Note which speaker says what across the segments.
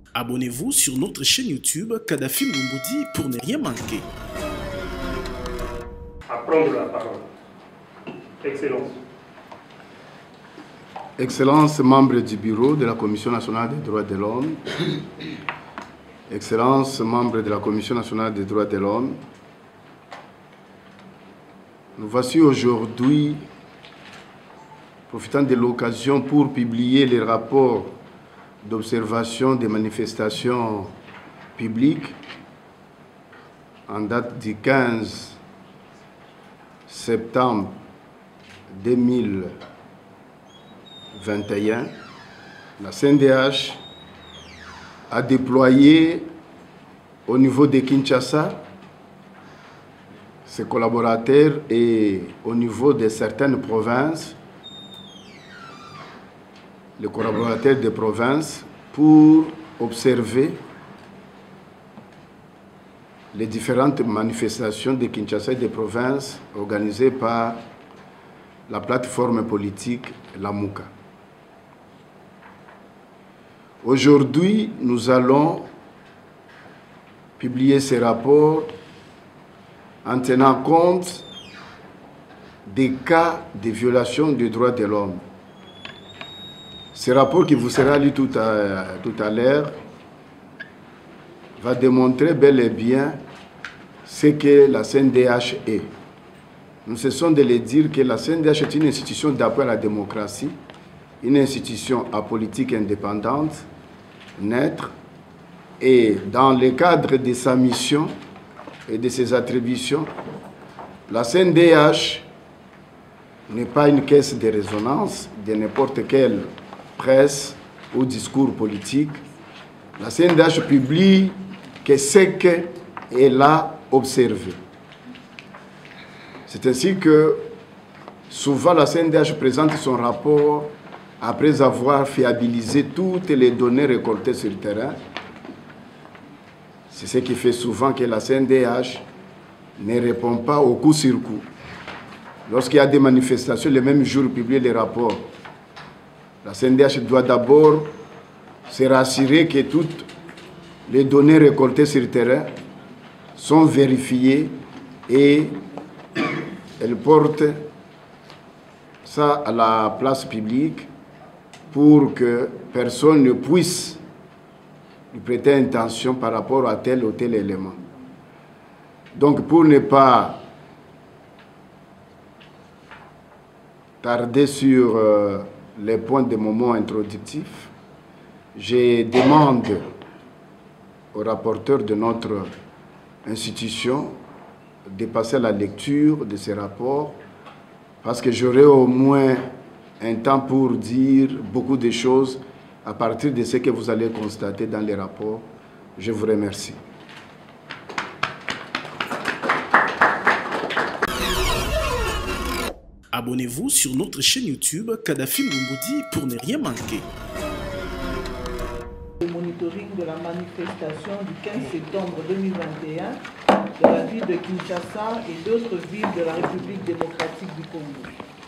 Speaker 1: Abonnez-vous sur notre chaîne YouTube Kadhafi Moumoudi pour ne rien manquer.
Speaker 2: À prendre la parole. Excellence.
Speaker 3: Excellences, membres du bureau de la Commission nationale des droits de l'homme, Excellences, membres de la Commission nationale des droits de l'homme, nous voici aujourd'hui profitant de l'occasion pour publier les rapports d'observation des manifestations publiques en date du 15 septembre 2021. La CNDH a déployé au niveau de Kinshasa ses collaborateurs et au niveau de certaines provinces, les collaborateurs des provinces, pour observer les différentes manifestations de Kinshasa et des provinces organisées par la plateforme politique Lamuka. Aujourd'hui, nous allons publier ces rapports en tenant compte des cas de violation des droits de l'homme. Ce rapport qui vous sera lu tout à l'heure va démontrer bel et bien ce que la CNDH est. Nous cessons de le dire que la CNDH est une institution d'appui à la démocratie, une institution apolitique indépendante, neutre, et dans le cadre de sa mission et de ses attributions, la CNDH n'est pas une caisse de résonance de n'importe quelle presse ou discours politique. La CNDH publie que ce qu'elle a observé. C'est ainsi que souvent la CNDH présente son rapport après avoir fiabilisé toutes les données récoltées sur le terrain. C'est ce qui fait souvent que la CNDH ne répond pas au coup sur coup. Lorsqu'il y a des manifestations, le même jour, publier les rapports. La CNDH doit d'abord se rassurer que toutes les données récoltées sur le terrain sont vérifiées et elle porte ça à la place publique pour que personne ne puisse lui prêter intention par rapport à tel ou tel élément. Donc pour ne pas tarder sur les points de moment introductifs, je demande au rapporteur de notre institution de passer à la lecture de ces rapports parce que j'aurai au moins un temps pour dire beaucoup de choses à partir de ce que vous allez constater dans les rapports. Je vous remercie.
Speaker 1: Abonnez-vous sur notre chaîne YouTube Kadhafi Moumoudi pour ne rien manquer.
Speaker 4: Le monitoring de la manifestation du 15 septembre 2021 de la ville de Kinshasa et d'autres villes de la République démocratique du Congo.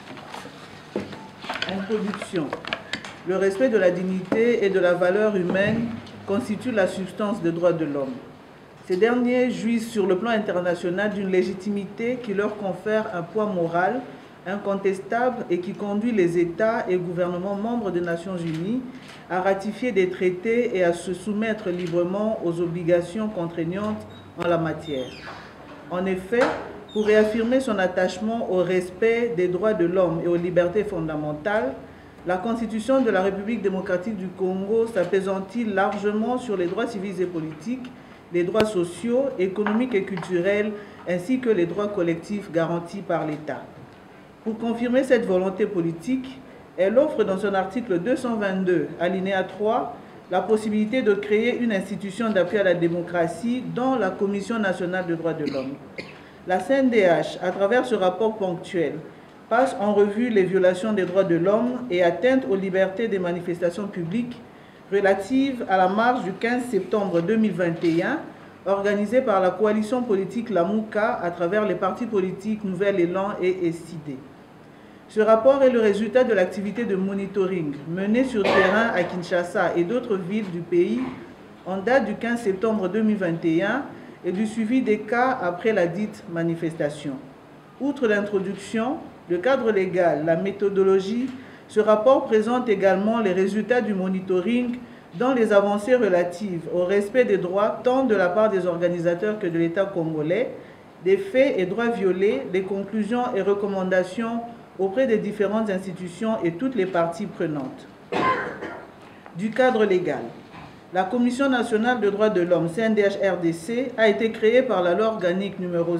Speaker 4: Introduction. Le respect de la dignité et de la valeur humaine constitue la substance des droits de l'homme. Ces derniers jouissent sur le plan international d'une légitimité qui leur confère un poids moral incontestable et qui conduit les États et gouvernements membres des Nations Unies à ratifier des traités et à se soumettre librement aux obligations contraignantes en la matière. En effet, pour réaffirmer son attachement au respect des droits de l'homme et aux libertés fondamentales, la Constitution de la République démocratique du Congo s'appesantit largement sur les droits civils et politiques, les droits sociaux, économiques et culturels, ainsi que les droits collectifs garantis par l'État. Pour confirmer cette volonté politique, elle offre dans son article 222, alinéa 3, la possibilité de créer une institution d'appui à la démocratie dans la Commission nationale des droits de l'homme. La CNDH, à travers ce rapport ponctuel, passe en revue les violations des droits de l'homme et atteintes aux libertés des manifestations publiques relatives à la marche du 15 septembre 2021 organisée par la coalition politique Lamuka à travers les partis politiques Nouvel Élan et SID. Ce rapport est le résultat de l'activité de monitoring menée sur terrain à Kinshasa et d'autres villes du pays en date du 15 septembre 2021 et du suivi des cas après la dite manifestation. Outre l'introduction, le cadre légal, la méthodologie, ce rapport présente également les résultats du monitoring dans les avancées relatives au respect des droits tant de la part des organisateurs que de l'État congolais, des faits et droits violés, des conclusions et recommandations auprès des différentes institutions et toutes les parties prenantes. Du cadre légal. La Commission nationale des droits de l'homme, CNDH-RDC, a été créée par la loi organique numéro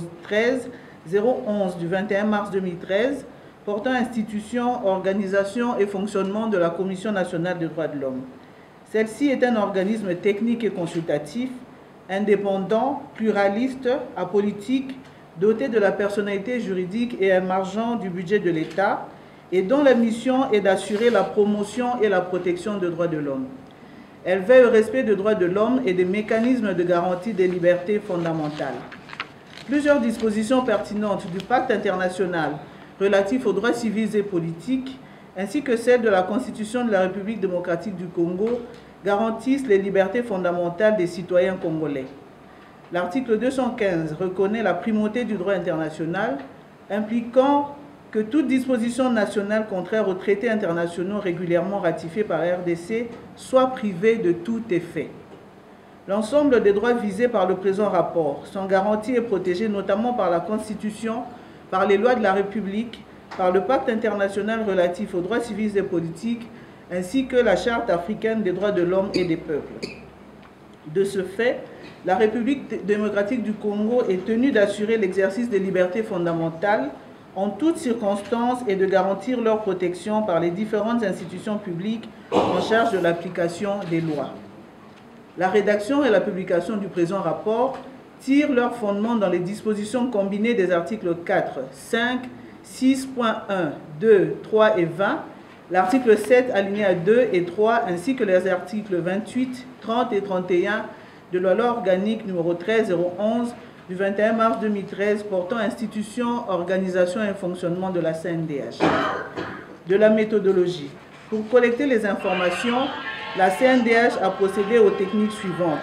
Speaker 4: 13-011 du 21 mars 2013, portant institution, organisation et fonctionnement de la Commission nationale des droits de l'homme. Celle-ci est un organisme technique et consultatif, indépendant, pluraliste, apolitique, doté de la personnalité juridique et émergeant du budget de l'État, et dont la mission est d'assurer la promotion et la protection des droits de l'homme. Elle veille au respect des droits de l'homme et des mécanismes de garantie des libertés fondamentales. Plusieurs dispositions pertinentes du pacte international relatif aux droits civils et politiques, ainsi que celles de la Constitution de la République démocratique du Congo, garantissent les libertés fondamentales des citoyens congolais. L'article 215 reconnaît la primauté du droit international, impliquant que toute disposition nationale contraire aux traités internationaux régulièrement ratifiés par la RDC soit privée de tout effet. L'ensemble des droits visés par le présent rapport sont garantis et protégés notamment par la Constitution, par les lois de la République, par le pacte international relatif aux droits civils et politiques, ainsi que la Charte africaine des droits de l'homme et des peuples. De ce fait, la République démocratique du Congo est tenue d'assurer l'exercice des libertés fondamentales en toutes circonstances et de garantir leur protection par les différentes institutions publiques en charge de l'application des lois. La rédaction et la publication du présent rapport tirent leur fondement dans les dispositions combinées des articles 4, 5, 6.1, 2, 3 et 20, l'article 7, alinéa 2 et 3, ainsi que les articles 28, 30 et 31 de la loi organique numéro 13-011 du 21 mars 2013 portant institution, organisation et fonctionnement de la CNDH. De la méthodologie. Pour collecter les informations, la CNDH a procédé aux techniques suivantes.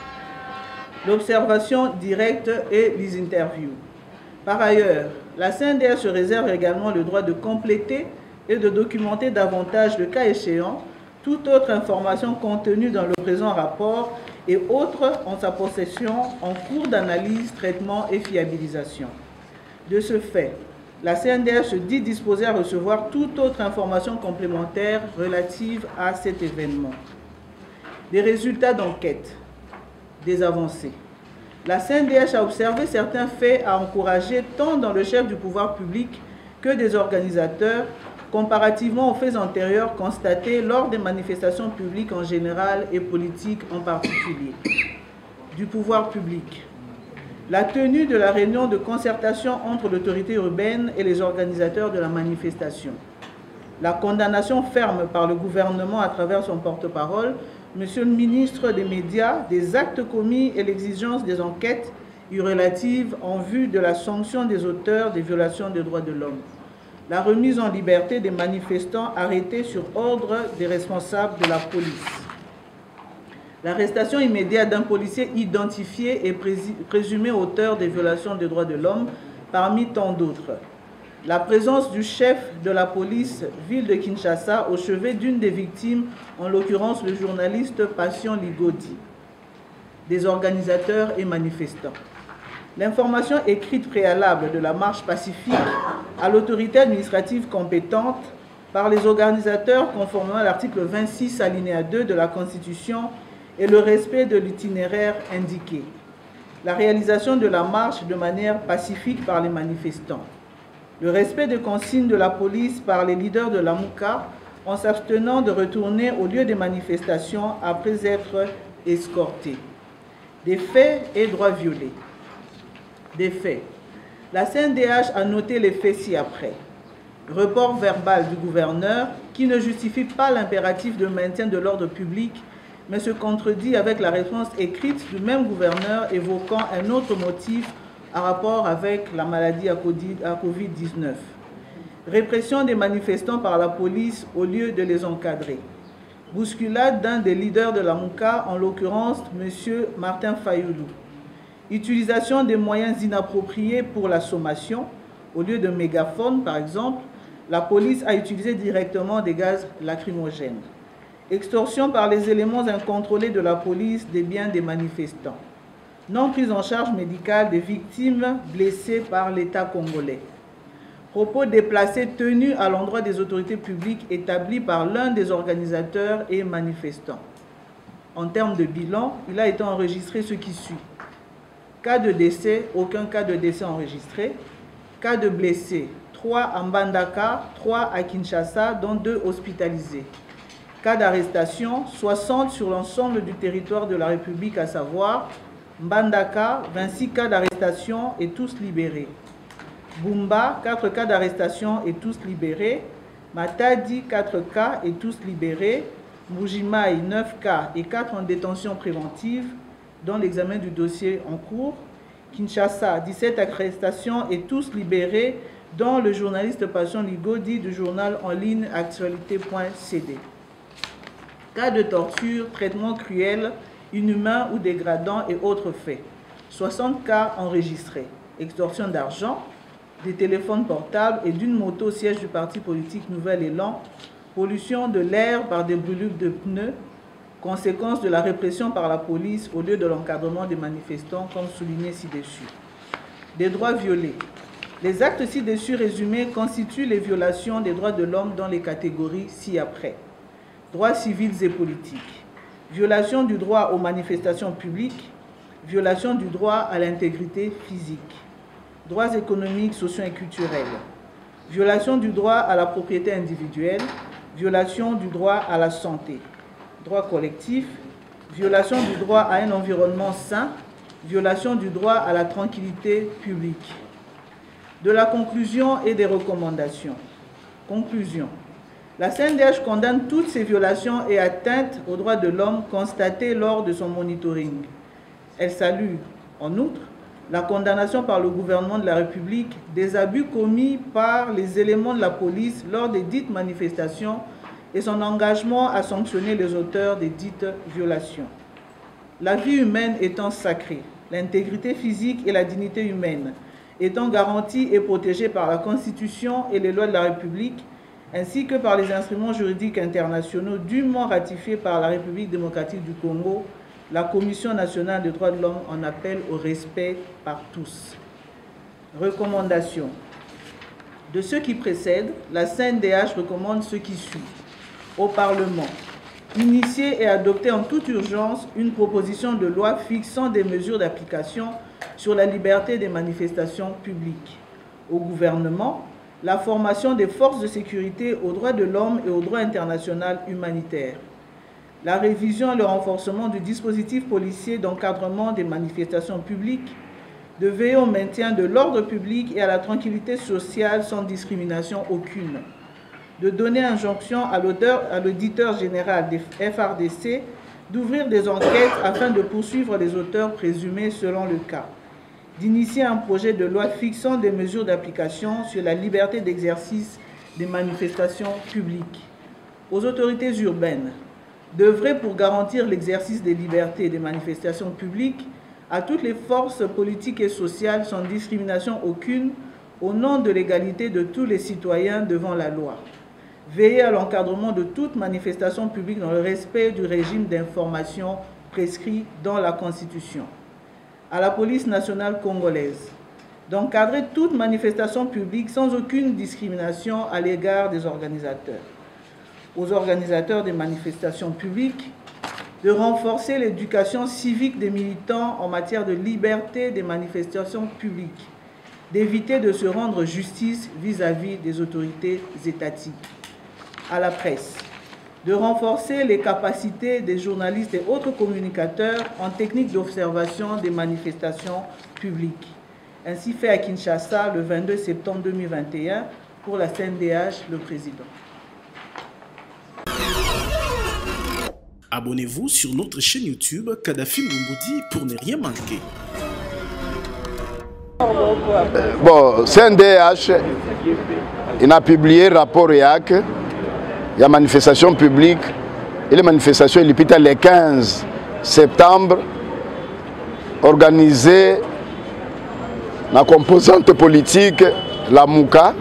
Speaker 4: L'observation directe et les interviews. Par ailleurs, la CNDH se réserve également le droit de compléter et de documenter davantage, le cas échéant, toute autre information contenue dans le présent rapport et autres en sa possession en cours d'analyse, traitement et fiabilisation. De ce fait, la CNDH se dit disposée à recevoir toute autre information complémentaire relative à cet événement. Des résultats d'enquête, des avancées. La CNDH a observé certains faits à encourager tant dans le chef du pouvoir public que des organisateurs, comparativement aux faits antérieurs constatés lors des manifestations publiques en général et politiques en particulier. Du pouvoir public. La tenue de la réunion de concertation entre l'autorité urbaine et les organisateurs de la manifestation. La condamnation ferme par le gouvernement à travers son porte-parole, Monsieur le ministre des Médias, des actes commis et l'exigence des enquêtes relatives en vue de la sanction des auteurs des violations des droits de l'homme. La remise en liberté des manifestants arrêtés sur ordre des responsables de la police. L'arrestation immédiate d'un policier identifié et présumé auteur des violations des droits de l'homme, parmi tant d'autres. La présence du chef de la police ville de Kinshasa au chevet d'une des victimes, en l'occurrence le journaliste Passion Ligodi. Des organisateurs et manifestants. L'information écrite préalable de la marche pacifique à l'autorité administrative compétente par les organisateurs conformément à l'article 26 alinéa 2 de la Constitution et le respect de l'itinéraire indiqué. La réalisation de la marche de manière pacifique par les manifestants. Le respect des consignes de la police par les leaders de la Mouka en s'abstenant de retourner au lieu des manifestations après être escortés. Des faits et droits violés. Des faits. La CNDH a noté les faits ci-après. Report verbal du gouverneur qui ne justifie pas l'impératif de maintien de l'ordre public, mais se contredit avec la réponse écrite du même gouverneur évoquant un autre motif en rapport avec la maladie à Covid-19. Répression des manifestants par la police au lieu de les encadrer. Bousculade d'un des leaders de la Mouka, en l'occurrence M. Martin Fayoulou. Utilisation des moyens inappropriés pour la sommation. Au lieu de mégaphone, par exemple, la police a utilisé directement des gaz lacrymogènes. Extorsion par les éléments incontrôlés de la police des biens des manifestants. Non prise en charge médicale des victimes blessées par l'État congolais. Propos déplacés tenus à l'endroit des autorités publiques établis par l'un des organisateurs et manifestants. En termes de bilan, il a été enregistré ce qui suit. Cas de décès, aucun cas de décès enregistré. Cas de blessés, 3 à Mbandaka, 3 à Kinshasa, dont 2 hospitalisés. Cas d'arrestation, 60 sur l'ensemble du territoire de la République, à savoir Mbandaka, 26 cas d'arrestation et tous libérés. Bumba, 4 cas d'arrestation et tous libérés. Matadi, 4 cas et tous libérés. Mbujimaï, 9 cas et 4 en détention préventive, dont l'examen du dossier en cours. Kinshasa, 17 arrestations et tous libérés, dont le journaliste Passion Ligodi du journal en ligne actualité.cd. Cas de torture, traitement cruel, inhumain ou dégradant et autres faits. 60 cas enregistrés. Extorsion d'argent, des téléphones portables et d'une moto au siège du parti politique Nouvel Élan. Pollution de l'air par des brûlures de pneus. Conséquence de la répression par la police au lieu de l'encadrement des manifestants, comme souligné ci-dessus. Des droits violés. Les actes ci-dessus résumés constituent les violations des droits de l'homme dans les catégories ci-après. Droits civils et politiques. Violation du droit aux manifestations publiques. Violation du droit à l'intégrité physique. Droits économiques, sociaux et culturels. Violation du droit à la propriété individuelle. Violation du droit à la santé. Droit collectif. Violation du droit à un environnement sain. Violation du droit à la tranquillité publique. De la conclusion et des recommandations. Conclusion. La CNDH condamne toutes ces violations et atteintes aux droits de l'homme constatées lors de son monitoring. Elle salue, en outre, la condamnation par le gouvernement de la République des abus commis par les éléments de la police lors des dites manifestations et son engagement à sanctionner les auteurs des dites violations. La vie humaine étant sacrée, l'intégrité physique et la dignité humaine étant garanties et protégées par la Constitution et les lois de la République, ainsi que par les instruments juridiques internationaux dûment ratifiés par la République démocratique du Congo, la Commission nationale des droits de l'homme en appelle au respect par tous. Recommandations. De ce qui précède, la CNDH recommande ce qui suit. Au Parlement, initier et adopter en toute urgence une proposition de loi fixant des mesures d'application sur la liberté des manifestations publiques. Au gouvernement, la formation des forces de sécurité aux droits de l'homme et au droit international humanitaire. La révision et le renforcement du dispositif policier d'encadrement des manifestations publiques, de veiller au maintien de l'ordre public et à la tranquillité sociale sans discrimination aucune, de donner injonction à l'auditeur général des FARDC d'ouvrir des enquêtes afin de poursuivre les auteurs présumés selon le cas, d'initier un projet de loi fixant des mesures d'application sur la liberté d'exercice des manifestations publiques, aux autorités urbaines, d'œuvrer pour garantir l'exercice des libertés des manifestations publiques à toutes les forces politiques et sociales sans discrimination aucune au nom de l'égalité de tous les citoyens devant la loi. Veiller à l'encadrement de toute manifestation publique dans le respect du régime d'information prescrit dans la Constitution. À la police nationale congolaise d'encadrer toute manifestation publique sans aucune discrimination à l'égard des organisateurs. Aux organisateurs des manifestations publiques de renforcer l'éducation civique des militants en matière de liberté des manifestations publiques, d'éviter de se rendre justice vis-à-vis des autorités étatiques. À la presse, de renforcer les capacités des journalistes et autres communicateurs en technique d'observation des manifestations publiques. Ainsi fait à Kinshasa le 22 septembre 2021 pour la CNDH, le président.
Speaker 1: Abonnez-vous sur notre chaîne YouTube Kadhafi Mboumoudi pour ne rien manquer.
Speaker 3: Bon, CNDH, il a publié rapport REAC, il y a manifestation publique et les manifestations ilipita le 15 septembre organisées na composante politique la Muka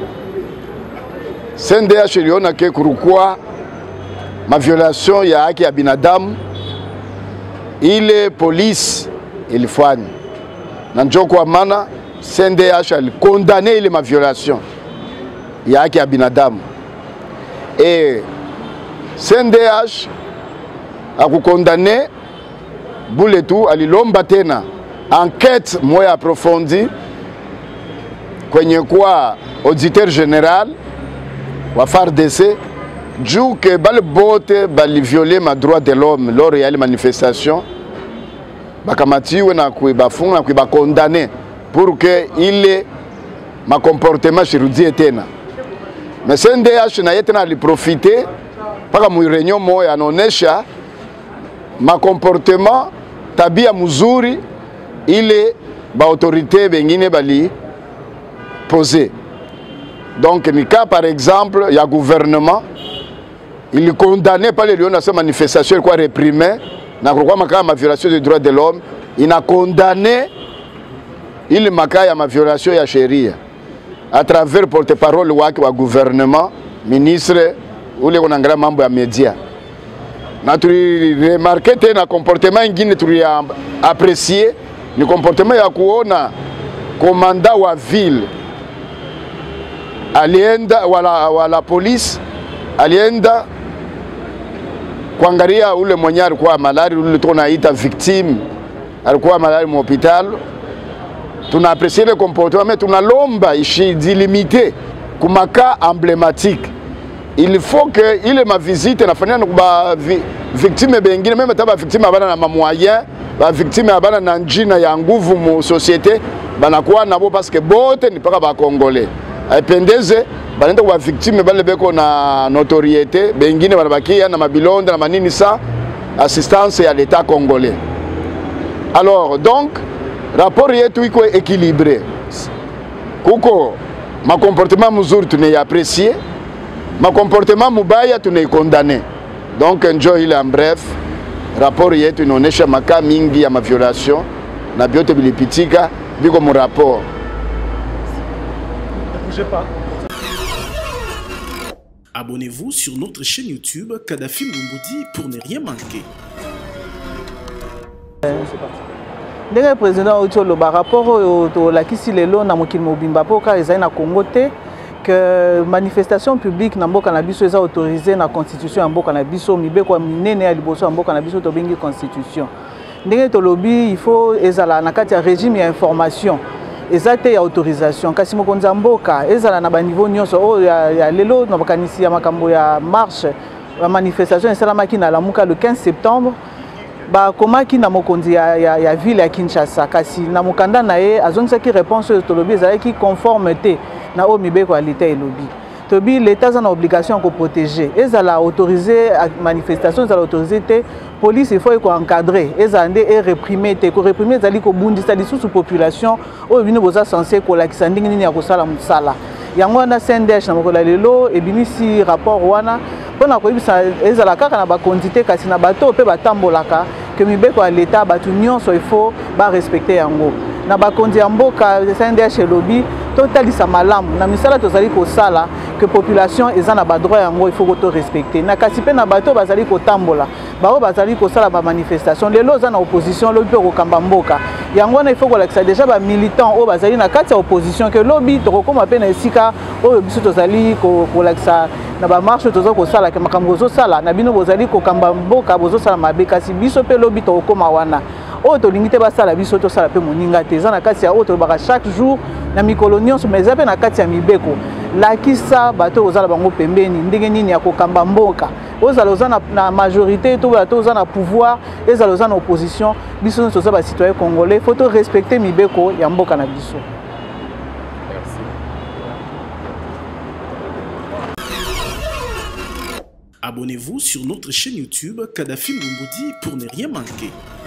Speaker 3: CNDH iliona ke kulikuwa ma violation ya haki ya binadamu ile polisi ilifanya na njoo kwa maana CNDH alikondane ile ma violation ya haki ya binadamu et CNDH akukondane bule tu alilomba tena enquête moya approfondie kwenye kwa auditeur général wa FARDC juu ke bale bote bali violer ma droit de l'homme lors ya manifestation bakamatiwe na kuibafunga na kuibakondane pour que ile ma comportement shirudie tena. Mais CNDH na yetena aliprofite paka mu réunion moya anaonesha ma comportement tabia mzuri ile ba autorité bengine bali posé. Donc ni cas par exemple il y a gouvernement il condamné par les lions à ces manifestations quoi réprimé na kwa ma violation des droits de l'homme il a condamné il makaya ma violation ya sheria à travers porte-parole wake wa gouvernement ministre ule kunangalia mambo ya media na tuli remarquer tena comportement ingine tuli apprécier ni comportement ya kuona commandant wa ville alienda wala polisi alienda kuangalia ule mwenye alikuwa malari ule tunaita victime alikuwa malari mu hospital. Tuna apprécié le comportement mais tunalomba ishidilimite kuma cas emblématique. Il faut que ile ma visite nafanya na victime bengine même taba victime abana na moyen ba victime abana na njina ya nguvu mu société banakuwa nabo parce que bote ni paka ba congolais aipendeze banenda kwa victime bale beko na notoriété bengine banabakia na mabilonda na manini sa assistance ya l'état congolais. Alors donc rapport yetu iko équilibré kuko ma comportement mzuri tunaiapprécier ma comportement mubaya tunaikondane. Donc enjoy ile en bref rapport yetu inaonesha maka mingi ya ma violation na biote bilipitika biko mu rapport.
Speaker 2: Ne bougez pas.
Speaker 1: Abonnez-vous sur notre chaîne YouTube Kadhafi Lumboudi pour ne rien manquer.
Speaker 4: Le président Otolo par rapport au la kisi lelo na mokili mobimba po ka ezali na Congo te que manifestation publique na mboka na biso eza autorisée na constitution ya mboka na biso mibeko minene ya liboso ya mboka na biso to bengi constitution ndenge tolobi il faut ezala na kati ya régime ya information ezate ya autorisation kasi mokonzi ya mboka ezala na ba niveau nyonso o ya lelo na bakanisi ya makambo ya marche la manifestation esalamaki na lamuka le 15 septembre ba komaki na mokonzi ya ville ya Kinshasa kasi na mukanda na ye azongisaki réponse oyo tolobi ezalaki conforme te na o mibeko ya l'état elobi tobi l'état a na obligation de protéger ezala autorisé manifestation ezala autorisé te police il faut ko encadrer ezala nde e réprimer te ko réprimer ezali ko bundisa lisusu population oyo bino boza censé ko lakisa ndingi nini ya kosala musala yango wana CNDH na mokola lelo ebinisi rapport wana pona ko ibisa ezala kaka na ba quantité kasi na bato pe batambolaka que mibeko ya l'état batu nyonso il faut ba respecter yango na ba kondi ya mboka CNDH lobby totalisa malamu na misala tozali ko sala que population eza na ba droit yango il faut ko to respecter na kasi pe na bato bazali ko tambola bao bazali ko sala ba manifestation lelo za na opposition lobby ko kamba mboka yango na il faut ko lakisa déjà ba militant o bazali na kati ya opposition que lobby to ko koma pe na esika o biso tozali ko lakisa na ba marche tozo ko sala ke makambo zo sala na bino bozali ko kamba mboka bozo sala mabe kasi biso pe lobby to koma wana o to lingite ba sala biso to sala pe moninga te za na kati ya o to baka chaque jour na mikolo nyonso mais za pe na kati ya mibeko lakisa bato ozala bango pembeni ndenge nini ya ko kamba mboka ozala oza na majorité to bato oza na pouvoir ezala oza na opposition biso nyonso za ba citoyen congolais faut to respecter mibeko ya mboka na biso.
Speaker 1: Abonnez-vous sur notre chaîne YouTube Kadhafi Lumboudi pour ne rien manquer.